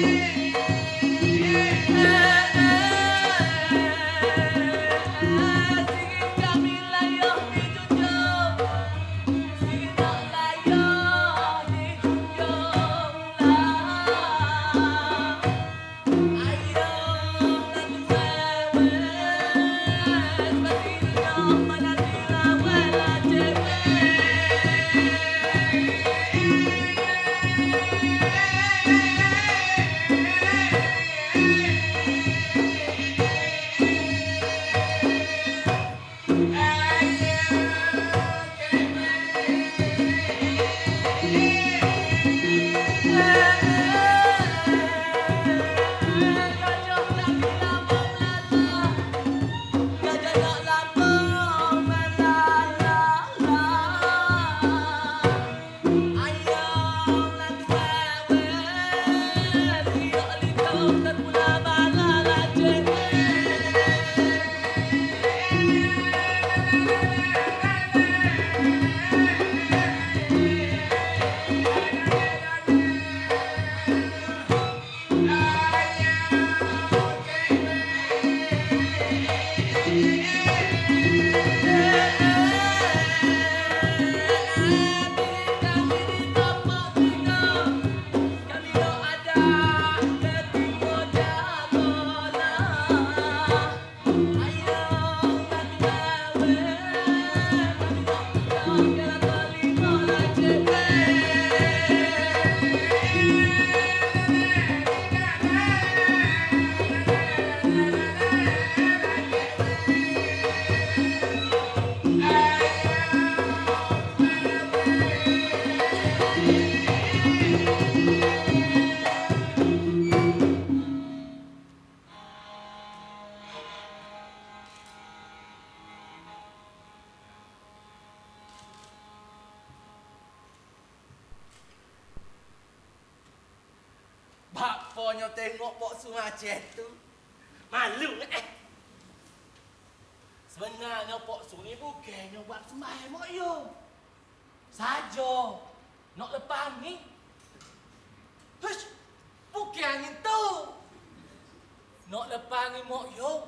Baponyo tengok Pok Su macam tu. Malu Sebenarnya Pok Su ni bukannya buat sembahyang Mok Yung. Saja nak lepas ni. Hush, bukan itu. Nak lepas ni Mok Yung.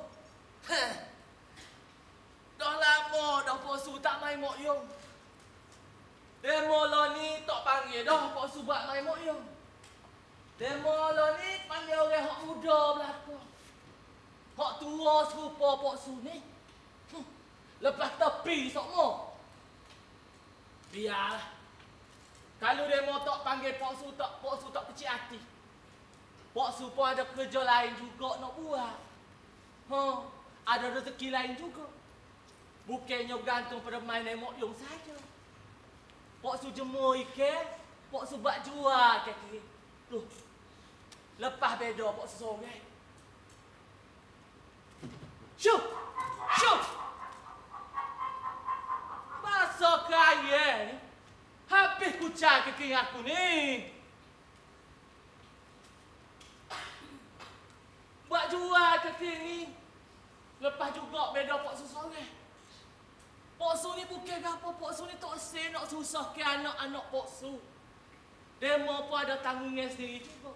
Dah lama dah Pok Su tak main Mok Yung. Demo lo ni tak panggil dah Pok Su buat main Mok Yung. Demo lo ni panggil orang hak muda belakang. Hak tua serupa Pok Su ni. Lepas tepi semua. Biarlah. Kalau demo tak panggil Pok Su tak kecil hati. Pok Su pun ada kerja lain juga nak buat. Ada rezeki lain juga. Bukannya bergantung pada main Mok Yung saja. Pok Su jemur ikan, Pok Su buat jual kaki. Tuh. Lepas beda Pok Su sorang. Syuk! Syuk! Masa kaya ni, habis kucai kaki aku ni. Buat jual kaki ni. Lepas juga beda Pok Su sorang. Pok Su ni bukan apa, Pok Su ni tak sen nak susahkan anak-anak Pok Su. Demo pun ada tanggungan sendiri juga.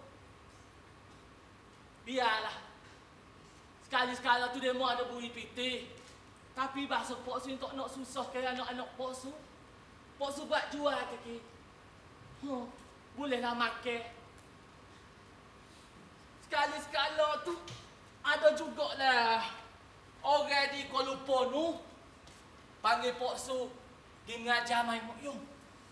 Biarlah. Sekali-sekala tu demo ada bui piti. Tapi bahasa Pok Su ni tak nak susahkan anak-anak Pok Su. Pok Su buat jual kaki. Bolehlah makan. Sekali-sekala tu ada jugalah orang di Kuala Lumpur tu panggil Pok Su pergi mengajar main Mok Yung.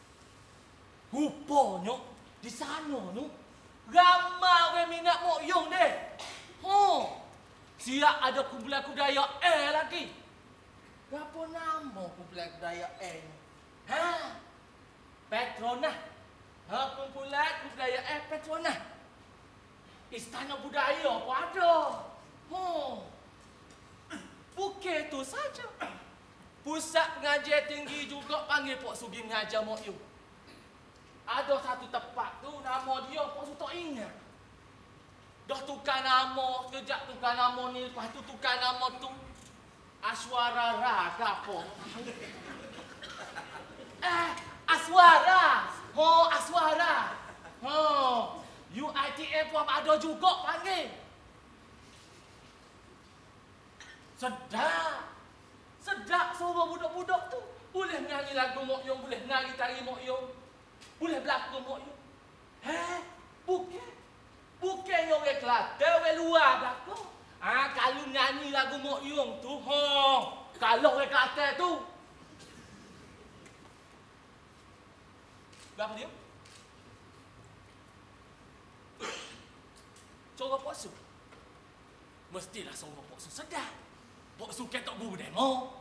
Rupanya di sana tu ramai orang minat Mok Yung deh. Siap ada kumpulan budaya lagi. Berapa nama kumpulan budaya ni? Petronas. Kumpulan budaya Petronas. Istana budaya pun ada. Bukan itu saja. Pusat pengajian tinggi juga panggil Pok Su pergi mengajar Mok Yung. Ada satu tempat tu nama dia Pok Su tak ingat. Dah tukar nama, sekejap tukar nama ni, lepas tu tukar nama tu Aswara Raga apa? Aswara. Aswara. UiTM pun ada juga panggil. Sedap. Sedap suara budak-budak tu. Boleh nyanyi lagu Mok Yong, boleh nyanyi tari Mok Yong. Boleh berlakon Mok Yong. Bukan. Bukan orang Kelantan, orang luar berlakon. Kalau nyanyi lagu Mok Yong tu, kalau orang Kelantan tu. Berapa dia? Corang Pok Su. Mestilah seorang Pok Su sedap. Pok Su ketok buru demo.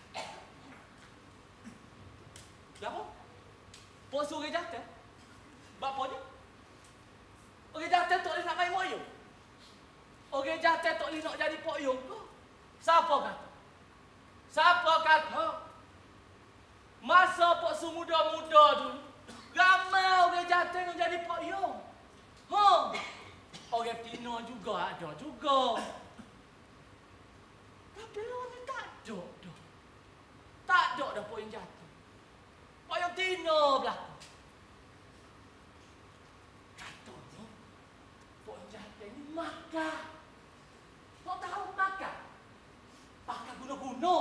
Berapa? Pok Su orang jatuh? Berapa dia? Orang jatuh tak boleh nak main Mok Yong? Orang jatuh tak boleh nak jadi Pok Yong tu? Siapa kata? Siapa kata? Masa Pok Su muda-muda dulu, ramai orang jatuh nak jadi Pok Yong. Orang Tino juga ada juga. Tapi orang ni tak ada dah. Tak ada dah Pok Yong jatuh. Pok Yong Tino belakang. Katanya, Pok Yong jatuh ni makan. Tak tahu makan. Pakai guna-guna.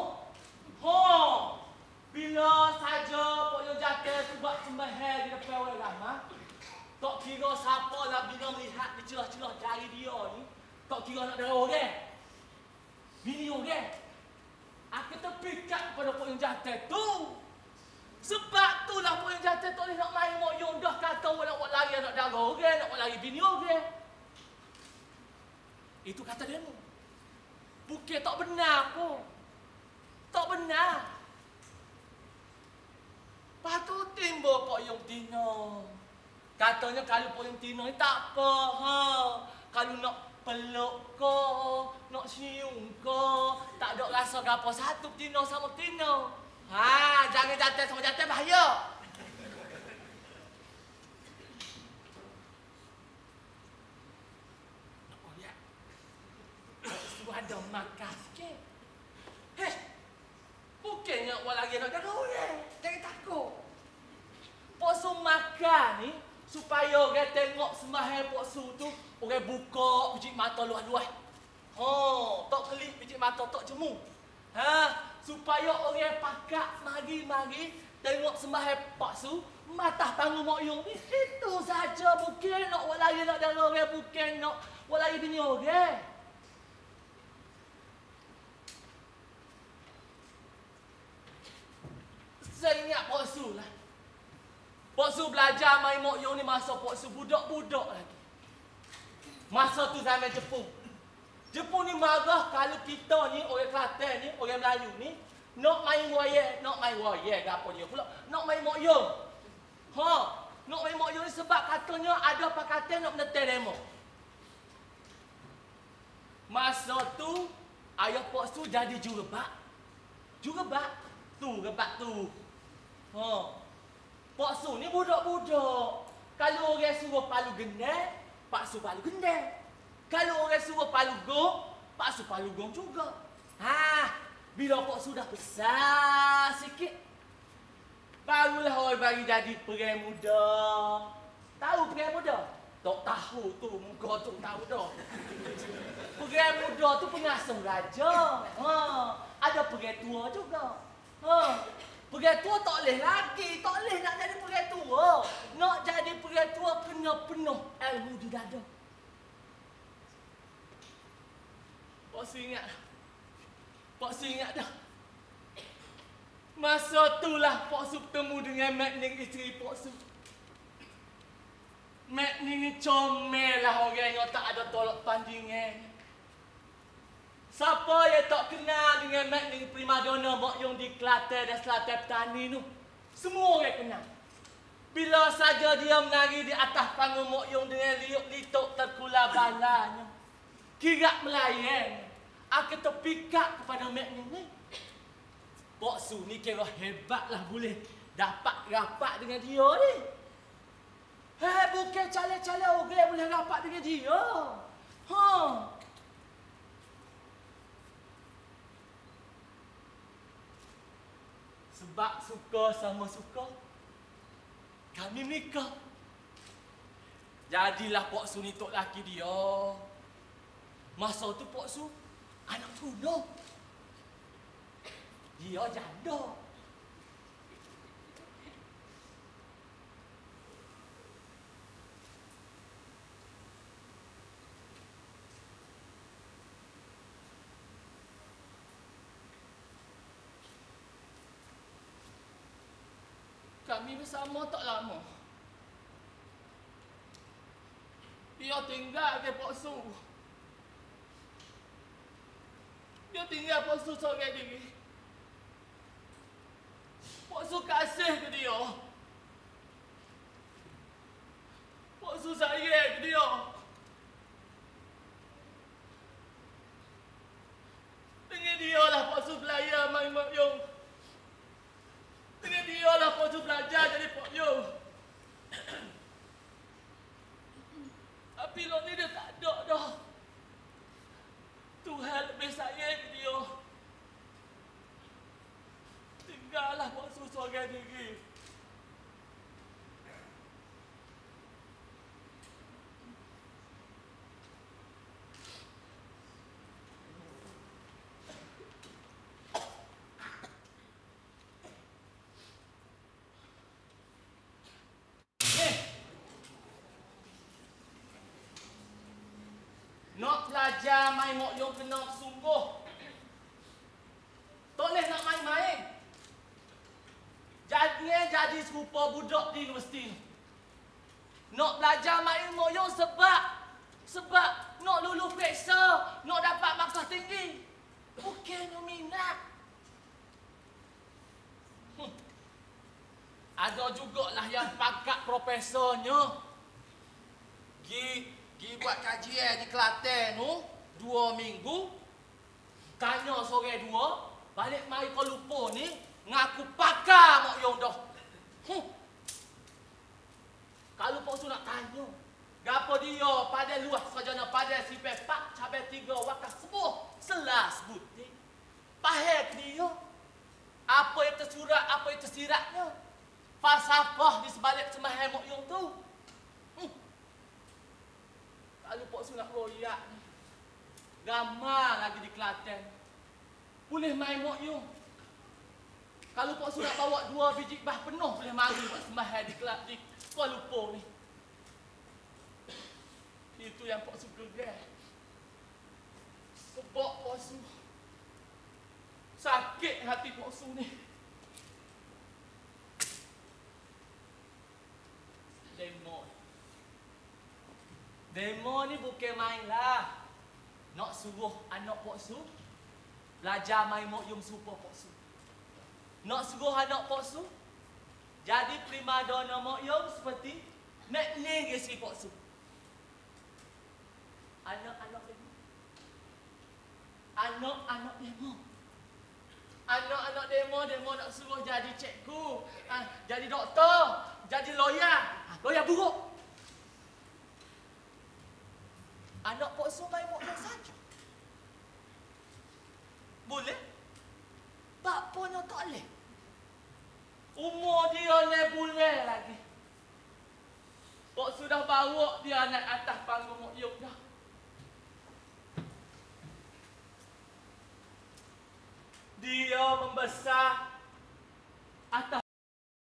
Bila saja Pok Yong jatuh tu buat sembahyang di depan orang ramai, tak kira siapa lah bila melihat di celah-celah jari dia ni, tak kira nak darah orang. Bini orang. Aku terpikat kepada Pok Yong jatuh tu. Sebab tu lah Pok Yong jatuh tak boleh nak main Mok Yong dah kata orang nak buat lari nak darah orang, nak buat lari bini orang. Itu kata dia ni. Bukan tak benar pun. Tak benar. Lepas tu timbul Pok Yong Tino. Katanya kalau Pok Yong Tino ni tak apa. Kalau nak peluk ko, nak cium ko, tak ada rasa gapo satu Tino sama Tino. Jangan jantan sama jantan bahaya. Nak lihat. Suruh ada makan sikit. Bukannya awak lagi nak jaga orang. Jangan takut. Pok Su makan ni supaya orang tengok sembahyang Pok Su tu, orang buka biji mata luas-luas. Tak kelip biji mata tak jemu. Supaya orang pakak mari-mari tengok sembahyang Pok Su, matah panggung Mok Yong ni. Itu saja. Bukan nak awak lagi nak jaga orang, bukan nak awak lagi bini orang. Saya ingat Pok Su lah. Pok Su belajar main Mok Yong ni masa Pok Su budak-budak lagi. Masa tu zaman Jepun. Jepun ni marah kalau kita ni, orang Kelantan ni, orang Melayu ni, nak main wayang ke apa dia pula, nak main Mok Yong. Nak main Mok Yong ni sebab katanya ada pakatan nak menetai demo. Masa tu, ayah Pok Su jadi jurebak. Jurebak? Tu, rebak tu. Pok Su ni budak-budak. Kalau orang suruh palu gendang, Pak Su palu gendang. Kalau orang suruh palu gong, Pak Su palu gong juga. Bila Pok Su dah besar sikit, barulah orang bagi jadi perai muda. Tahu perai muda? Tak tahu tu, muka tu tahu dah. Perai muda tu pengasuh raja. Ada perai tua juga. Perai tua tak boleh lagi, tak boleh nak jadi perai tua. Nak jadi perai tua kena penuh ilmu di dada. Pok Su ingat. Pok Su ingat dah. Masa itulah Pok Su bertemu dengan Mak Ning, isteri Pok Su. Mak Ning ni comel lah orang yang tak ada tolak tandingan. Siapa yang tak kenal dengan Mak Ning primadona Mok Yong di Kelantan dan Selatan Petani tu? Semua orang kenal. Bila saja dia menari di atas panggung Mok Yong dengan liuk-lituk terkular balanya, kirak melayang, aku terpikat kepada Mak Ning ni. Pok Su ni kira hebatlah boleh dapat rapat dengan dia ni. Bukan calon-calon orang boleh rapat dengan dia. Sebab suka sama suka, kami menikah. Jadilah Pok Su ni tok laki dia. Masa tu Pok Su anak tunggal. Dia janda. Kami bersama tak lama. Dia tinggal ke Pok Su. Dia tinggal Pok Su seorang diri. Pok Su kasih ke dia. Pok Su sayang ke dia. Dengan dia lah Pok Su belajar main Mak Yong. Dengan dia lah Pok Su belajar jadi Pok Yong. Tapi lo ni dia tak ada dah. Tuhan lebih sayang ke dia. Tinggallah Pok Su seorang diri. Nak belajar main Mak Yong kena sungguh. Tak boleh nak main-main. Jadi serupa budak di universiti. Nak belajar main Mak Yong sebab nak lulus periksa, nak dapat markah tinggi. Bukan nak minat. Ada jugalah yang pangkat profesornya. Gi buat kajian di Kelantan tu 2 minggu. Tanya sore 2, balik mari Kuala Lumpur ni ngaku pakar Mak Yong dah. Kalau Pok Su nak tanya, gapo dia pada luas sarjana pada sifat pak cabai 3 wakaf sebuah selas butik. Pahal dia. Apa yang tersurat, apa yang tersiratnya. Falsafah di sebalik sembahyang Mak Yong tu. Kalau Pok Su nak royak ni, gamar lagi di Kelantan. Boleh main Mak Yong. Kalau Pok Su nak bawa 2 biji bah penuh, boleh mari buat sembahyang di Kuala Lumpur ni. Itu yang Pok Su gegar. Sebab Pok Su sakit hati Pok Su ni. Demo ni bukan main lah. Nak suruh anak Pok Su belajar main Mak Yong serupa Pok Su. Nak suruh anak Pok Su jadi primadona Mak Yong seperti Nek Ning isteri Pok Su. Anak-anak demo. Anak-anak demo. Anak-anak demo nak suruh jadi cikgu, jadi doktor, jadi lawyer. Lawyer buruk. Anak Pok Su main Mak Yong saja. Boleh? Bapaknya tak boleh. Umur dia 9 bulan lagi. Pok Su dah bawa dia naik atas panggung Mak Yong dah. Dia membesar atas